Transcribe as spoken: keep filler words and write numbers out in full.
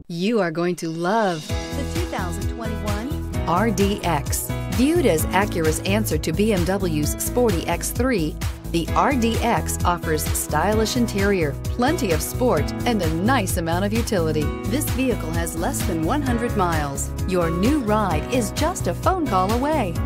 You are going to love the two thousand twenty-one R D X. Viewed as Acura's answer to B M W's sporty X three, the R D X offers stylish interior, plenty of sport, and a nice amount of utility. This vehicle has less than one hundred miles. Your new ride is just a phone call away.